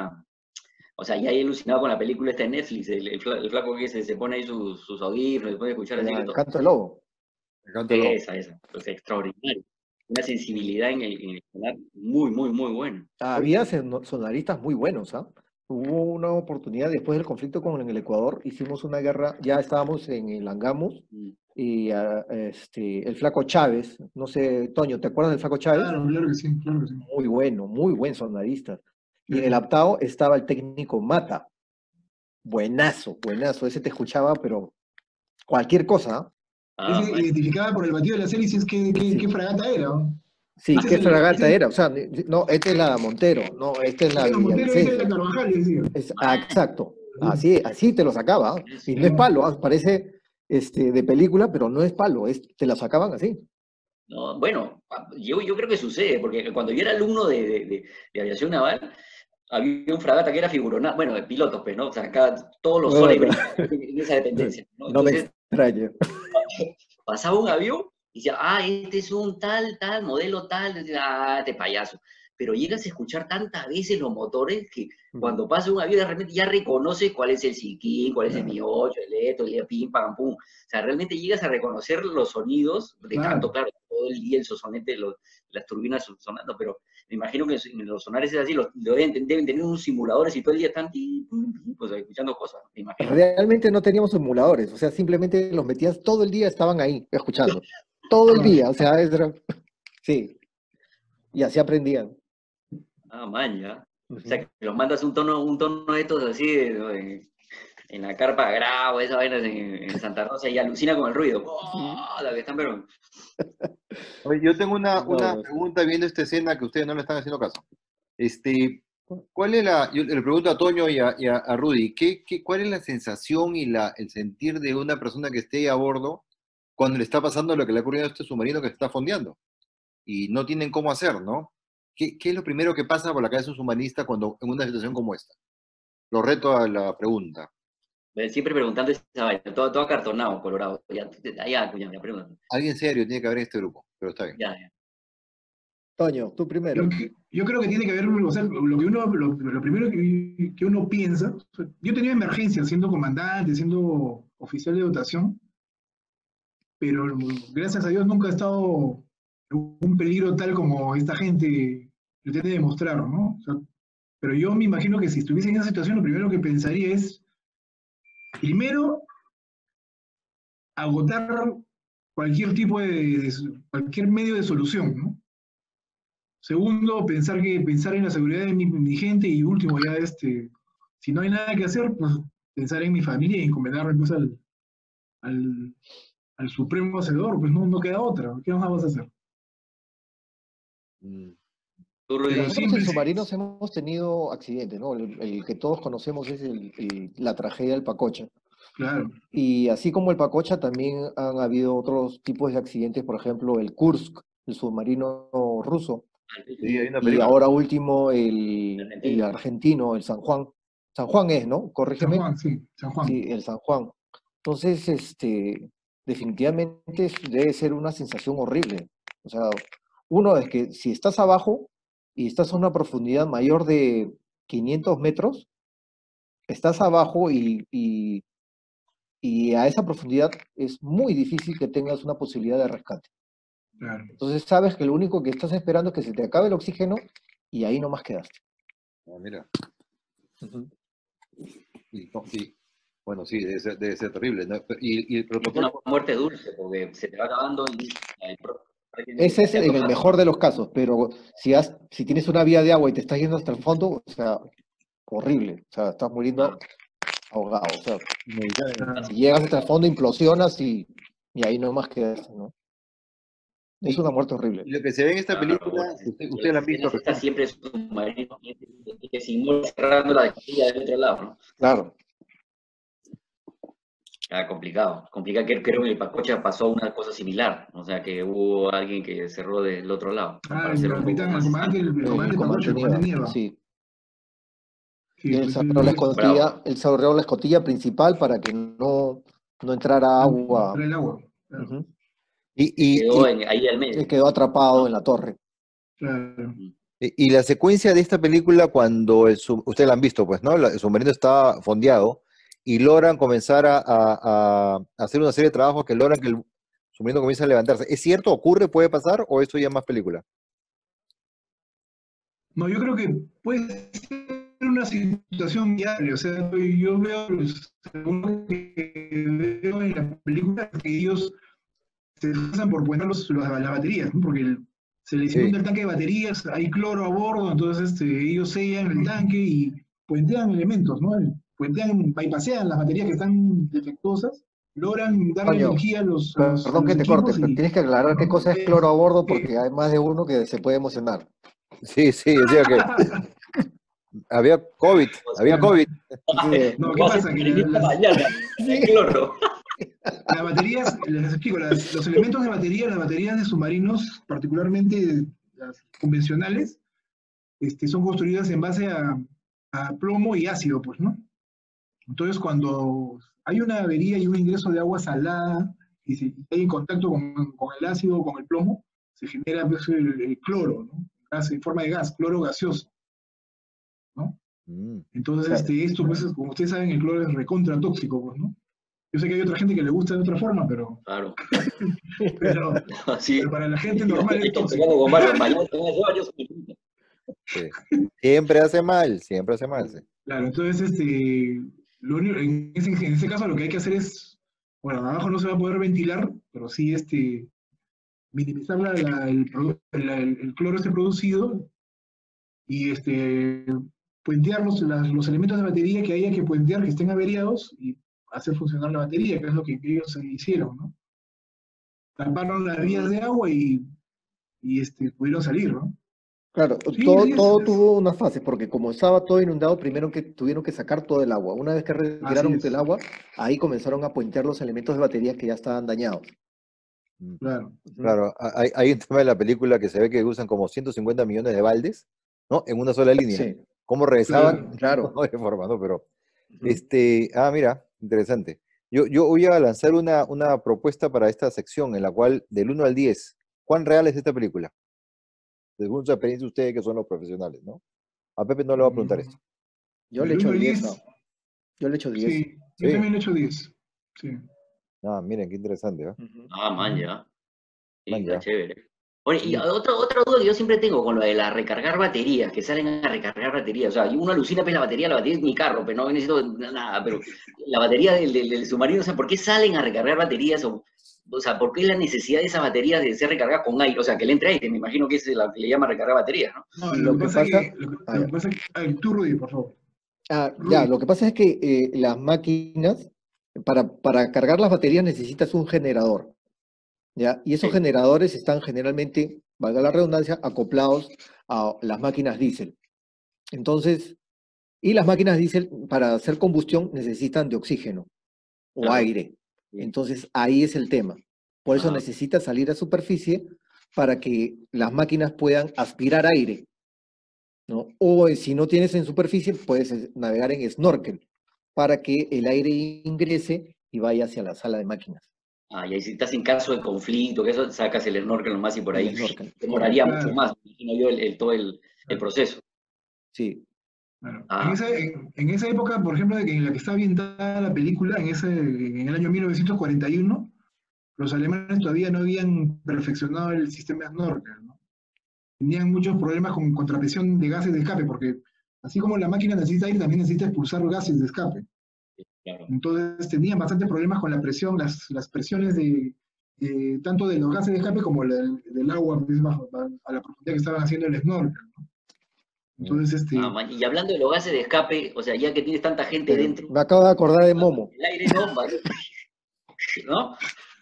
Speaker 2: o sea, ya he alucinado con la película esta de Netflix, el flaco que se pone ahí sus audífonos, se puede escuchar así que
Speaker 3: El
Speaker 2: todo.
Speaker 3: canto del lobo.
Speaker 4: Me encanta lo.
Speaker 2: Esa, pues extraordinario. Una sensibilidad en el sonar muy buena.
Speaker 3: Había sonaristas muy buenos, ¿ah? Hubo una oportunidad después del conflicto con el Ecuador, hicimos una guerra, ya estábamos en el Angamos,
Speaker 2: Mm.
Speaker 3: y el Flaco Chávez, no sé, Toño, ¿te acuerdas del Flaco Chávez?
Speaker 1: Claro que sí, claro que sí.
Speaker 3: Muy bueno, muy buen sonarista. Y en el
Speaker 1: Sí.
Speaker 3: Aptao estaba el técnico Mata, buenazo, buenazo, ese te escuchaba, pero cualquier cosa, ¿ah?
Speaker 2: Ah,
Speaker 1: Ese
Speaker 2: man.
Speaker 1: identificaba por el batido de las hélices qué
Speaker 3: Sí,
Speaker 1: fragata era, ¿no?
Speaker 3: sí,
Speaker 1: Ese es
Speaker 3: qué
Speaker 1: el,
Speaker 3: fragata
Speaker 1: ese es,
Speaker 3: era, o sea, no, esta es la Montero, no, esta es la
Speaker 1: era Montero, esa es la
Speaker 3: Villavicencio.
Speaker 1: Carvajal, decía.
Speaker 2: Man,
Speaker 3: Exacto, así te lo sacaba, ¿ah? Y
Speaker 2: eso.
Speaker 3: no es palo, ¿ah? Parece de película, pero no es palo, te la sacaban así.
Speaker 2: No, bueno, yo creo que sucede, porque cuando yo era alumno de aviación naval, había un fragata que era figuronado, bueno, de pilotos, pues, ¿no? O sea, acá todos los soles
Speaker 3: Bueno,
Speaker 2: brillan en esa dependencia, ¿no?
Speaker 3: no me
Speaker 2: Entonces,
Speaker 3: extraña.
Speaker 2: pasaba un avión y decía, este es un tal, modelo tal, decía, este payaso. Pero llegas a escuchar tantas veces los motores que cuando pasa un avión de repente ya reconoces cuál es el Siquín, cuál es el Mi 8, el Eto, el pim, pam, pum. O sea, realmente llegas a reconocer los sonidos de tanto,
Speaker 1: Claro.
Speaker 2: claro, todo el día el sonsonete, las turbinas sonando, pero me imagino que en los sonares es así, deben tener unos simuladores y todo el día están pues, escuchando cosas, me imagino.
Speaker 3: Realmente no teníamos simuladores, o sea, simplemente los metías todo el día, estaban ahí, escuchando. Todo el
Speaker 1: Claro.
Speaker 3: día, o sea, sí, y así aprendían.
Speaker 2: Ah, man, ya. O sea,
Speaker 3: Ujú.
Speaker 2: que los mandas un tono de estos así, en la carpa de Grau, esa vaina en Santa Rosa, y alucina con el ruido. ¡Oh! La que están, pero...
Speaker 4: Oye, yo tengo
Speaker 3: No,
Speaker 4: una pregunta viendo esta escena que ustedes no le están haciendo caso. ¿Cuál es yo le pregunto a Toño y a Rudy, ¿cuál es la sensación y el sentir de una persona que esté ahí a bordo cuando le está pasando lo que le ha ocurrido a este submarino que se está fondeando? Y no tienen cómo hacer, ¿no? ¿Qué es lo primero que pasa por la cabeza de un submarinista cuando en una situación como esta? Lo reto a la pregunta.
Speaker 2: Siempre preguntando esa vaina, todo acartonado, colorado. Ya, ya pregunta.
Speaker 4: Alguien serio tiene que haber en este grupo, pero está bien.
Speaker 2: Ya.
Speaker 3: Toño, tú primero.
Speaker 1: Yo creo que tiene que haber, o sea, lo primero que uno piensa, o sea, yo tenía emergencia siendo comandante, siendo oficial de dotación, pero gracias a Dios nunca he estado en un peligro tal como esta gente pretende demostrar, ¿no? O sea, pero yo me imagino que si estuviese en esa situación, lo primero que pensaría es, primero, agotar cualquier tipo cualquier medio de solución, ¿no? Segundo, pensar en la seguridad de mi gente y último, ya si no hay nada que hacer, pues pensar en mi familia y encomendarme pues al, al supremo hacedor, pues no queda otra, ¿qué más vas a hacer?
Speaker 4: Mm.
Speaker 2: Tú, Rudy,
Speaker 1: Pero
Speaker 3: Nosotros en
Speaker 1: siempre,
Speaker 3: submarinos hemos tenido accidentes, ¿no? El que todos conocemos es la tragedia del Pacocha.
Speaker 1: claro,
Speaker 3: Y así como el Pacocha, también han habido otros tipos de accidentes, por ejemplo, el Kursk, el submarino ruso,
Speaker 4: Sí, hay una
Speaker 3: y
Speaker 4: película.
Speaker 3: ahora último el
Speaker 2: Argentina.
Speaker 3: argentino, el San Juan. San Juan es, ¿no?
Speaker 1: San
Speaker 3: Corrígeme.
Speaker 1: Juan, sí, San Juan.
Speaker 3: Sí, el San Juan. Entonces, definitivamente debe ser una sensación horrible. O sea, uno es que si estás abajo y estás a una profundidad mayor de 500 metros, estás abajo y a esa profundidad es muy difícil que tengas una posibilidad de rescate.
Speaker 1: Claro.
Speaker 3: Entonces sabes que lo único que estás esperando es que se te acabe el oxígeno y ahí nomás quedaste.
Speaker 4: Ah, mira.
Speaker 3: Ujú.
Speaker 4: Sí. Bueno, sí, debe ser terrible, ¿no? Y el
Speaker 2: Es
Speaker 4: protocolo,
Speaker 2: una muerte dulce, porque se te va acabando y
Speaker 3: Ese es
Speaker 2: te ha
Speaker 3: en el
Speaker 2: tocado,
Speaker 3: mejor
Speaker 2: ¿no?
Speaker 3: de los casos, pero si tienes una vía de agua y te estás yendo hasta el fondo, o sea, horrible. O sea, estás muriendo
Speaker 2: Claro.
Speaker 3: ahogado. O sea,
Speaker 1: Claro.
Speaker 3: si llegas hasta el fondo, implosionas y ahí nomás quedas, ¿no? Es una muerte horrible.
Speaker 4: y lo que se ve en esta
Speaker 2: Claro,
Speaker 4: película,
Speaker 2: y
Speaker 4: usted
Speaker 2: las
Speaker 4: la han visto
Speaker 2: escenas estas
Speaker 4: recién.
Speaker 2: siempre submarinos que simula cerrando la esquilla del otro lado, ¿no?
Speaker 3: Claro.
Speaker 2: Ah, complicado. Complicado, que creo que en el Pacocha pasó una cosa similar. O sea, que hubo alguien que cerró del otro lado, ¿no? Para
Speaker 1: El
Speaker 2: hacerlo un poco
Speaker 1: capitán,
Speaker 2: más estándar.
Speaker 1: el
Speaker 3: El
Speaker 1: comandante Pacocho,
Speaker 3: comandante
Speaker 1: el comandante
Speaker 3: Nieva,
Speaker 1: Nieva.
Speaker 3: sí.
Speaker 1: Sí,
Speaker 3: Él
Speaker 1: pues
Speaker 3: cerró la
Speaker 2: Bravo.
Speaker 3: escotilla, él cerró la escotilla principal para que no entrara agua.
Speaker 1: entra el agua. Claro,
Speaker 3: Ujú.
Speaker 4: Y,
Speaker 2: Se
Speaker 4: y,
Speaker 2: quedó
Speaker 4: y,
Speaker 2: ahí al
Speaker 3: Él
Speaker 2: medio,
Speaker 3: quedó atrapado
Speaker 2: ¿no?
Speaker 3: en la torre.
Speaker 1: claro.
Speaker 4: y la secuencia de esta película, cuando ustedes la han visto, pues, ¿no? El submarino está fondeado y logran comenzar a hacer una serie de trabajos que logran que el submarino comience a levantarse. ¿Es cierto? ¿Ocurre? ¿Puede pasar? ¿O esto ya es más película?
Speaker 1: No, yo creo que puede ser una situación viable. O sea, yo veo, según lo que veo en la película, que ellos se esfuerzan por poner las baterías, ¿no? Porque se les
Speaker 4: Sí.
Speaker 1: inunda el tanque de baterías, hay cloro a bordo, entonces ellos sellan el tanque y puentean elementos, ¿no? Puentean, bypasean las baterías que están defectuosas, logran darle
Speaker 3: Toño,
Speaker 1: energía a
Speaker 3: perdón
Speaker 1: los
Speaker 3: que te corte,
Speaker 1: equipos
Speaker 3: pero
Speaker 1: y
Speaker 3: tienes que aclarar qué cosa es cloro a bordo
Speaker 1: eh,
Speaker 3: porque hay más de uno que se puede emocionar.
Speaker 4: Sí, sí, decía que había COVID,
Speaker 2: O
Speaker 4: había
Speaker 2: sea,
Speaker 4: COVID.
Speaker 3: Sí,
Speaker 1: no,
Speaker 2: lo
Speaker 1: ¿qué
Speaker 2: voy a hacer
Speaker 1: pasa? Que
Speaker 2: mañana, mañana, el
Speaker 3: sí.
Speaker 2: cloro.
Speaker 1: las baterías, les explico, los elementos de batería, las baterías de submarinos, particularmente las convencionales, son construidas en base a plomo y ácido, pues, ¿no? Entonces, cuando hay una avería y un ingreso de agua salada y si hay en contacto con el ácido o con el plomo, se genera pues, el cloro, ¿no? Gas, en forma de gas, cloro gaseoso, ¿no?
Speaker 4: Mm.
Speaker 1: Entonces,
Speaker 3: Claro.
Speaker 1: esto, pues, como ustedes saben, el cloro es recontra tóxico, pues, ¿no? Yo sé que hay otra gente que le gusta de otra forma,
Speaker 2: Claro.
Speaker 1: pero,
Speaker 2: Así.
Speaker 1: pero para la gente normal es
Speaker 2: Pegando
Speaker 1: tóxico.
Speaker 2: con Mario, mañana te voy a llevar, yo soy mi
Speaker 4: Sí. Siempre hace mal, siempre hace mal. Sí.
Speaker 1: Claro, entonces, en ese caso lo que hay que hacer es, bueno, abajo no se va a poder ventilar, pero sí, minimizar el cloro producido y puentear los elementos de batería que haya que puentear, que estén averiados y hacer funcionar la batería, que es lo que ellos hicieron, ¿no? Taparon las vías de agua y pudieron salir, ¿no?
Speaker 3: Claro,
Speaker 1: Sí, sí,
Speaker 3: todo tuvo una fase, porque como estaba todo inundado, primero que tuvieron que sacar todo el agua. Una vez que
Speaker 1: así
Speaker 3: retiraron el
Speaker 1: es,
Speaker 3: agua, ahí comenzaron a puentear los elementos de batería que ya estaban dañados.
Speaker 4: Mm.
Speaker 1: claro.
Speaker 3: Ujú.
Speaker 4: Claro, hay un tema de la película que se ve que usan como 150 millones de baldes, ¿no? En una sola línea.
Speaker 3: Sí,
Speaker 4: ¿Cómo regresaban?
Speaker 1: Claro.
Speaker 3: claro.
Speaker 4: No de forma, ¿no? Pero,
Speaker 3: Ujú.
Speaker 4: mira, interesante. Yo voy a lanzar una propuesta para esta sección en la cual, del 1 al 10, ¿cuán real es esta película? Según su experiencia, ustedes que son los profesionales, ¿no? A Pepe no le va a preguntar esto.
Speaker 3: Yo le
Speaker 1: Del
Speaker 3: echo
Speaker 1: 1 al
Speaker 3: 10,
Speaker 1: 10,
Speaker 3: yo le echo 10.
Speaker 1: sí, yo
Speaker 4: Sí.
Speaker 1: también le echo 10. Sí.
Speaker 4: Ah, miren, qué interesante, ¿eh?
Speaker 3: Ujú.
Speaker 2: Ah, man, ya. Sí,
Speaker 4: Man,
Speaker 2: está
Speaker 4: ya.
Speaker 2: chévere. Oye, y otra duda que yo siempre tengo con lo de la recargar baterías, que salen a recargar baterías. O sea, uno alucina pues la batería es mi carro, pero no necesito nada, pero la batería del submarino, o sea, ¿por qué salen a recargar baterías? O sea, ¿por qué la necesidad de esas baterías de ser recargadas con aire? O sea, que le entre aire, me imagino que es lo que le llama recargar baterías, ¿no?
Speaker 1: No,
Speaker 3: Y
Speaker 1: lo
Speaker 3: lo
Speaker 1: que
Speaker 3: que
Speaker 1: pasa es
Speaker 3: pasa,
Speaker 1: que, lo que pasa es que, ay, tú, Rudy, por favor.
Speaker 3: ya,
Speaker 1: Rudy,
Speaker 3: lo que pasa es que las máquinas, para cargar las baterías necesitas un generador, ¿ya? Y esos
Speaker 2: Sí.
Speaker 3: generadores están generalmente, valga la redundancia, acoplados a las máquinas diésel. Entonces, y las máquinas diésel para hacer combustión necesitan de oxígeno o
Speaker 2: Claro.
Speaker 3: aire.
Speaker 2: Sí.
Speaker 3: Entonces, ahí es el tema. Por eso
Speaker 2: Ah.
Speaker 3: necesitas salir a superficie para que las máquinas puedan aspirar aire, ¿no? O si no tienes en superficie, puedes navegar en snorkel para que el aire ingrese y vaya hacia la sala de máquinas.
Speaker 2: Ah, y ahí si estás en caso de conflicto, que eso sacas el snorkel nomás y por
Speaker 3: El
Speaker 2: ahí
Speaker 3: snorkel,
Speaker 2: demoraría
Speaker 3: correcto.
Speaker 2: mucho
Speaker 1: claro,
Speaker 2: más, me imagino yo, todo el
Speaker 1: claro,
Speaker 2: proceso.
Speaker 3: Sí.
Speaker 1: claro.
Speaker 2: Ah,
Speaker 1: En esa época, por ejemplo, en la que está ambientada la película, en el año 1941, los alemanes todavía no habían perfeccionado el sistema snorkel, ¿no? Tenían muchos problemas con contrapresión de gases de escape, porque así como la máquina necesita aire, también necesita expulsar gases de escape.
Speaker 2: claro.
Speaker 1: Entonces tenían bastantes problemas con la presión, las presiones tanto de los gases de escape como del agua pues, a la profundidad que estaban haciendo el snorkel, ¿no? Entonces,
Speaker 2: Y hablando de los gases de escape, o sea, ya que tienes tanta gente dentro,
Speaker 3: Me acabo de acordar de Momo.
Speaker 2: el aire no, ¿no?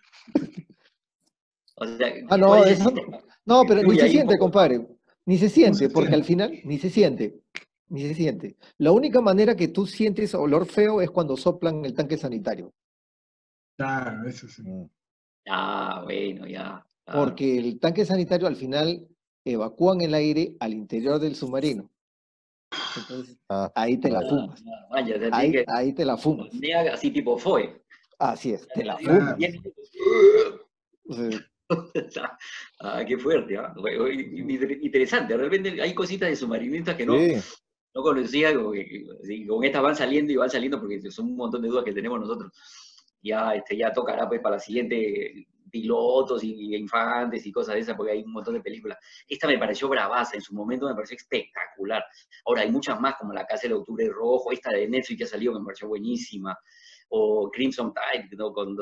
Speaker 2: O sea,
Speaker 3: Ah,
Speaker 2: ¿cuál
Speaker 3: no,
Speaker 2: es el
Speaker 3: eso
Speaker 2: sistema?
Speaker 3: no, pero ni
Speaker 2: Fluye
Speaker 3: se
Speaker 2: ahí un
Speaker 3: siente,
Speaker 2: poco.
Speaker 3: compadre. Ni se
Speaker 1: no se
Speaker 3: siente, porque al
Speaker 1: siente.
Speaker 3: final ni se siente. Ni se siente. La única manera que tú sientes olor feo es cuando soplan el tanque sanitario.
Speaker 1: Claro, eso sí.
Speaker 2: Ah, bueno, ya, claro.
Speaker 3: Porque el tanque sanitario al final evacúan el aire al interior del submarino. Entonces,
Speaker 4: Ah,
Speaker 3: ahí te la
Speaker 4: vale.
Speaker 3: fumas.
Speaker 2: Vaya, o sea, tiene que
Speaker 3: Ahí te la fumas.
Speaker 2: así tipo FOE.
Speaker 3: Así es, te la
Speaker 2: Así,
Speaker 3: fumas.
Speaker 1: Claro.
Speaker 3: O sea,
Speaker 2: Ah, qué fuerte, ¿ah? Interesante, realmente hay cositas de submarinistas que
Speaker 4: Sí,
Speaker 2: no conocía, como que sí, con estas van saliendo y van saliendo porque son un montón de dudas que tenemos nosotros. Ya tocará pues para la siguiente pilotos y infantes y cosas de esas, porque hay un montón de películas. Esta me pareció bravaza, en su momento me pareció espectacular. Ahora hay muchas más, como La Casa del Octubre Rojo, esta de Netflix que ha salido, que me pareció buenísima, o Crimson Tide, ¿no? Con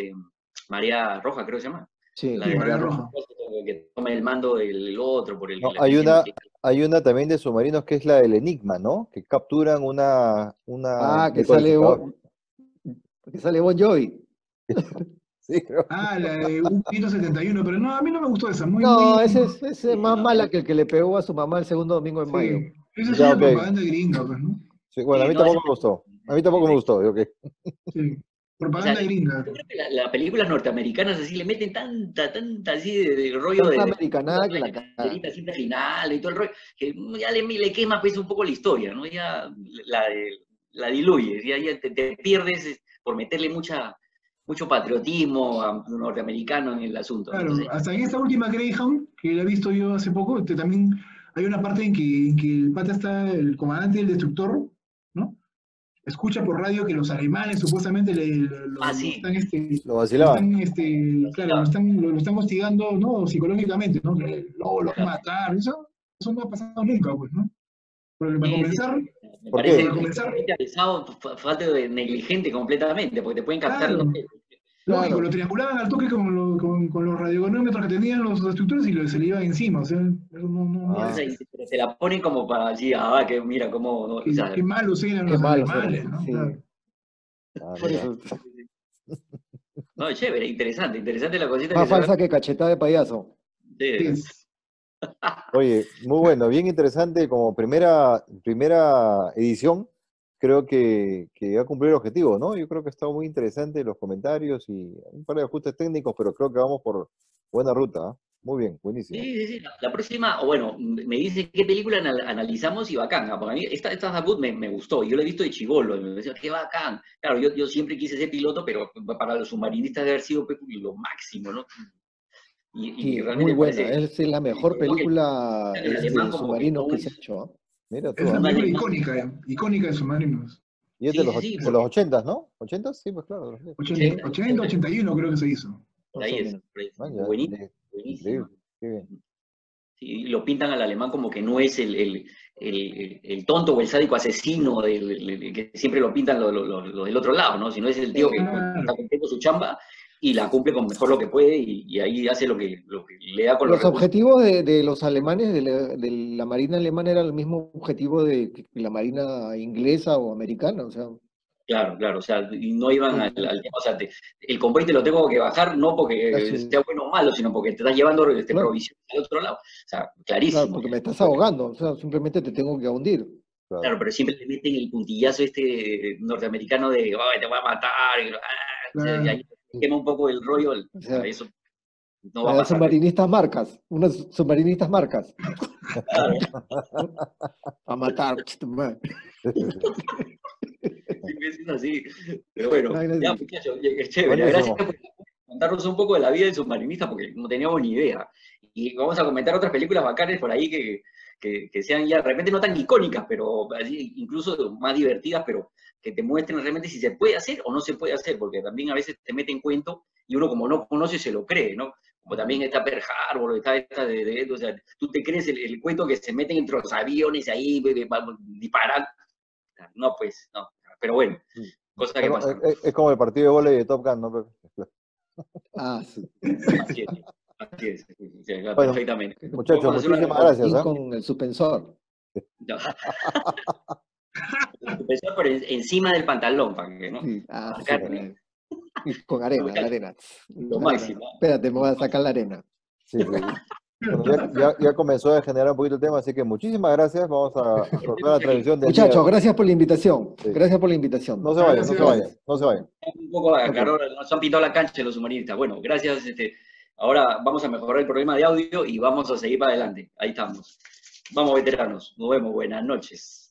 Speaker 2: María Roja, creo que se llama.
Speaker 3: sí,
Speaker 2: La
Speaker 1: Sí,
Speaker 2: de
Speaker 3: María
Speaker 1: María
Speaker 3: Roja.
Speaker 1: Roja.
Speaker 2: que toma el mando del otro por el
Speaker 4: no,
Speaker 2: que dicen que
Speaker 4: hay una también de submarinos que es la del Enigma, ¿no? Que capturan una
Speaker 3: Ah,
Speaker 4: decodificador.
Speaker 3: que sale Bon Jovi.
Speaker 4: Sí, creo.
Speaker 1: Ah, la de un 171, pero no, a mí no me gustó esa, muy,
Speaker 3: No,
Speaker 1: muy,
Speaker 3: ese es más mala que el que le pegó a su mamá el segundo domingo de mayo.
Speaker 1: sí, esa es
Speaker 4: Ya,
Speaker 1: una
Speaker 4: ok.
Speaker 1: propaganda gringa, pues, ¿no?
Speaker 4: Sí, bueno, a mí
Speaker 2: no,
Speaker 4: tampoco me gustó. A mí tampoco me gustó, ok.
Speaker 1: Sí,
Speaker 2: o sea,
Speaker 1: propaganda gringa.
Speaker 2: yo creo que las películas norteamericanas así le meten tanta así de rollo
Speaker 3: Tanta
Speaker 2: de
Speaker 3: americanada que la caga.
Speaker 2: banderita siempre al final y todo el rollo, que ya le quema pues un poco la historia, ¿no? Ya la diluyes, ya te pierdes por meterle mucho patriotismo norteamericano en el asunto, ¿no?
Speaker 1: Claro,
Speaker 2: Entonces,
Speaker 1: hasta en esta última Greyhound, que la he visto yo hace poco, también hay una parte en que el pata está, el comandante del destructor, ¿no? Escucha por radio que los alemanes supuestamente lo
Speaker 2: sí,
Speaker 1: están,
Speaker 4: Lo vacilaban.
Speaker 1: claro, lo están hostigando, ¿no? Psicológicamente, ¿no? Que luego lo van a matar, eso no ha pasado nunca, pues, ¿no? Porque para
Speaker 2: sí, sí,
Speaker 1: comenzar,
Speaker 2: me
Speaker 4: ¿Por
Speaker 2: parece
Speaker 4: qué?
Speaker 1: para comenzar,
Speaker 2: avisado, falta de negligente completamente, porque te pueden captar, no
Speaker 1: claro,
Speaker 2: sé.
Speaker 1: lógico, lo
Speaker 3: Claro,
Speaker 1: triangulaban al toque con los radiogonómetros que tenían los destructores y se le iban encima, o sea, eso no
Speaker 2: O
Speaker 4: Ah,
Speaker 2: sea,
Speaker 1: es,
Speaker 2: pero te la ponen como para decir, que mira cómo, no, o sea,
Speaker 1: qué malos eran
Speaker 3: qué
Speaker 1: los
Speaker 3: malos eran.
Speaker 1: alemanes, ¿no?
Speaker 3: Sí,
Speaker 1: Claro.
Speaker 3: por
Speaker 4: mira.
Speaker 3: eso.
Speaker 2: no, chévere, interesante la cosita que
Speaker 3: Más
Speaker 2: se va.
Speaker 3: falsa que cachetada de payaso.
Speaker 2: Sí.
Speaker 1: Es,
Speaker 4: Oye, muy bueno, bien interesante como primera edición. Creo que ha cumplido el objetivo, ¿no? Yo creo que ha estado muy interesante los comentarios y un par de ajustes técnicos, pero creo que vamos por buena ruta, ¿ah? Muy bien, buenísimo.
Speaker 2: Sí. La próxima, o bueno, me dice qué película analizamos y bacán, porque a mí esta Boot me gustó, yo la he visto de chibolo, y me decía, qué bacán. Claro, yo siempre quise ser piloto, pero para los submarinistas debe haber sido pues, lo máximo, ¿no? Y
Speaker 3: Sí,
Speaker 2: realmente
Speaker 3: muy
Speaker 2: me
Speaker 3: buena.
Speaker 2: parece,
Speaker 3: Es la mejor
Speaker 2: creo que
Speaker 3: película
Speaker 2: el alemán
Speaker 3: de
Speaker 2: como que
Speaker 3: submarinos
Speaker 2: todo
Speaker 3: que se ha
Speaker 2: es
Speaker 3: hecho. ¿Ah?
Speaker 4: Mira
Speaker 1: es
Speaker 4: tú,
Speaker 1: una
Speaker 4: ¿ah?
Speaker 2: un
Speaker 1: película
Speaker 2: alemán,
Speaker 1: icónica de submarinos.
Speaker 4: Y es de
Speaker 2: sí,
Speaker 4: de los
Speaker 2: porque
Speaker 4: 80, ¿no? ¿80? Sí, pues claro, de los 80.
Speaker 1: 80,
Speaker 2: 80,
Speaker 1: 80, 81 creo que se hizo.
Speaker 2: por
Speaker 3: Más
Speaker 2: ahí
Speaker 3: o
Speaker 2: es,
Speaker 3: menos.
Speaker 4: Ah, ya,
Speaker 2: buenísima, buenísima.
Speaker 4: increíble. Qué bien.
Speaker 2: Y lo pintan al alemán como que no es el tonto o el sádico asesino que siempre lo pintan los del otro lado, ¿no? Sino es el tío que está cumpliendo su chamba y la cumple con mejor lo que puede y ahí hace lo que le da con los
Speaker 3: Los
Speaker 2: recursos.
Speaker 3: objetivos de los alemanes, de la Marina alemana, era el mismo objetivo de la Marina inglesa o americana, o sea.
Speaker 2: Claro, claro, o sea, y no iban al tema, o sea, el convoy te lo tengo que bajar no porque sea bueno o malo, sino porque te estás llevando
Speaker 3: Claro.
Speaker 2: provisiones del otro lado. O sea,
Speaker 3: Claro,
Speaker 2: clarísimo.
Speaker 3: porque me estás ahogando, o sea, simplemente te tengo que hundir.
Speaker 2: Claro, pero siempre le meten el puntillazo norteamericano de, "Ay, te voy a matar", y ahí quema un poco el rollo,
Speaker 3: O sea,
Speaker 2: eso no va a pasar.
Speaker 3: submarinistas marcas, unas submarinistas marcas.
Speaker 2: Claro.
Speaker 3: A matar.
Speaker 2: Es así. Pero bueno,
Speaker 3: Ay,
Speaker 2: ya,
Speaker 3: sí.
Speaker 2: muchachos, es chévere.
Speaker 4: Buenísimo.
Speaker 2: Gracias por contarnos un poco de la vida del submarinista, porque no teníamos ni idea. Y vamos a comentar otras películas bacanes por ahí que sean ya de repente no tan icónicas, pero así, incluso más divertidas, pero que te muestren realmente si se puede hacer o no se puede hacer, porque también a veces te meten cuento y uno como no conoce se lo cree, ¿no? Como también está Pearl Harbor, está esta o sea, tú te crees el cuento que se meten entre los aviones ahí, disparan. No, pues, no. Pero bueno, cosa que pasa.
Speaker 4: Es como el partido de vóley de Top Gun, ¿no?
Speaker 3: Ah, sí.
Speaker 2: Así es,
Speaker 4: Bueno,
Speaker 2: perfectamente.
Speaker 4: muchachos,
Speaker 2: Vamos a hacer una
Speaker 4: muchísimas gracias.
Speaker 3: Y con el suspensor.
Speaker 2: No. Empezó por encima del pantalón, para que, ¿no?
Speaker 3: Sí. Ah, sí,
Speaker 2: Carne,
Speaker 3: y con arena, la arena.
Speaker 2: lo
Speaker 3: La
Speaker 2: máximo.
Speaker 3: arena. Espérate, me voy a sacar la arena.
Speaker 4: Sí, sí. Bueno, ya comenzó a generar un poquito el tema, así que muchísimas gracias. Vamos a cortar la transmisión del
Speaker 3: Muchachos,
Speaker 4: día.
Speaker 3: gracias por la invitación.
Speaker 4: Sí.
Speaker 3: Gracias por la invitación.
Speaker 4: No se vayan, no se vayan, no se vayan.
Speaker 2: Un poco aclaró, nos han pintado la cancha los humoristas. Bueno, gracias. Ahora vamos a mejorar el problema de audio y vamos a seguir para adelante. Ahí estamos. Vamos, veteranos. Nos vemos. Buenas noches.